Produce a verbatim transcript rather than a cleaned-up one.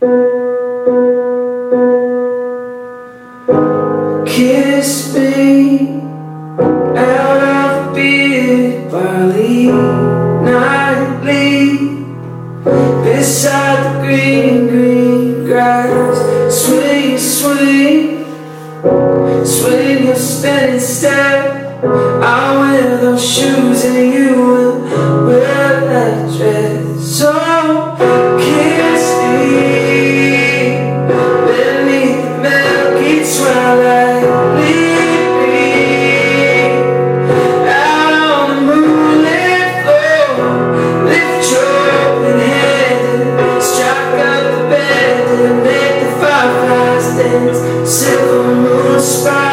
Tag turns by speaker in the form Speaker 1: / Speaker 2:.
Speaker 1: Kiss me out of bed, barley nightly, beside the green, green grass. Swing, swing, swing your spinning step. I'll wear those shoes and you will wear that dress. So kiss me beneath the milky twilight, lead me out on the moonlit floor. Lift your open head, strike up the bed and make the fireflies dance. Silver moon spiral.